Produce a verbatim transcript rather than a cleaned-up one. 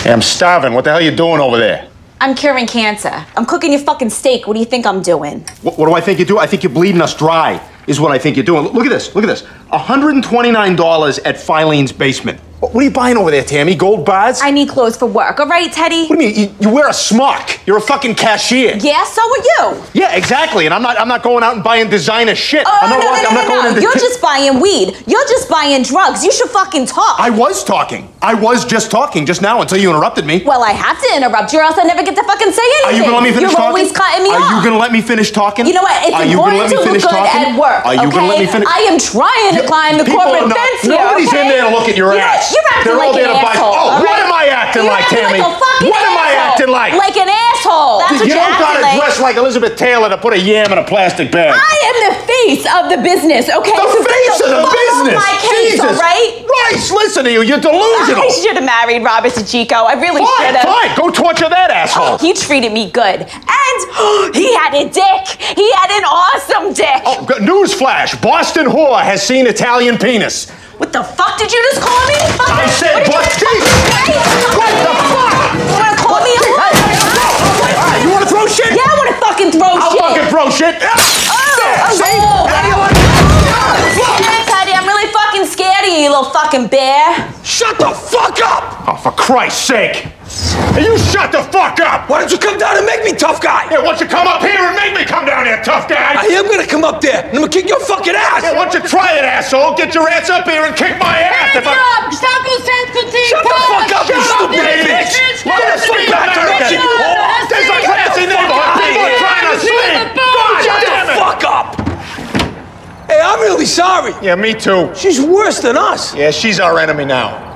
Hey, I'm starving. What the hell are you doing over there? I'm curing cancer. I'm cooking your fucking steak. What do you think I'm doing? What, what do I think you do? I think you're bleeding us dry, is what I think you're doing. Look at this. Look at this. one hundred twenty-nine dollars at Filene's basement. What are you buying over there, Tammy? Gold bars? I need clothes for work, all right, Teddy? What do you mean? You, you wear a smock. You're a fucking cashier. Yeah, so are you. Yeah, exactly. And I'm not I'm not going out and buying designer shit. Oh, I'm not no, walking, no, I'm no, not no, going no. into You're just buying weed. You're just buying drugs. You should fucking talk. I was talking. I was just talking just now until you interrupted me. Well, I have to interrupt you or else I never get to fucking say anything. Are you gonna let me finish You're talking? always cutting me Are off. you gonna let me finish talking? You know what? It's Are you gonna important let me to look finish good talking? at work, Are you okay? gonna let me finish? I am trying to climb the People corporate are not- fence here, Nobody's okay? in there to look at your You know, ass. you're acting They're all like there an to buy. asshole, Oh, all what right? am I acting You're like, acting Tammy? like a fucking What am I asshole. acting like? Like an asshole. That's what You you're don't acting gotta like. dress like Elizabeth Taylor to put a yam in a plastic bag. I am the face of the business, okay? The So get face of the fuck off business. my case, Jesus. all right? Rice, listen to you. You're delusional. I should have married Robert DeGico. I really should Fine, have. fine. Go torture that asshole. He treated me good. And he had a dick. He had an awesome dick. Oh, g- newsflash. Boston whore has seen Italian penis. What the fuck did you just call me? Fuck I said what Boston. did you just What the fuck? You wanna call me a Hey, whore? hey, hey, hey, you wanna throw shit? Yeah, I wanna fucking throw I'll shit. fucking throw shit. Oh, There, oh, see? oh. How do you like Yeah, Teddy, I'm really fucking scared of you, you little fucking bear. Shut the fuck up! Oh, for Christ's sake! Hey, you shut the fuck up! Why don't you come down and make me tough guy? Yeah, why don't you come up here and make me come down here, tough guy? I am gonna come up there and I'm gonna kick your fucking ass. Yeah, why don't you try it, asshole? Get your ass up here and kick my ass! If I... Shut the fuck up, you stupid bitch! Get the fuck back to bitch! you whore! There's a classy neighborhood people trying to sleep! God Shut damn the it! fuck up! Hey, I'm really sorry. Yeah, me too. She's worse than us. Yeah, she's our enemy now.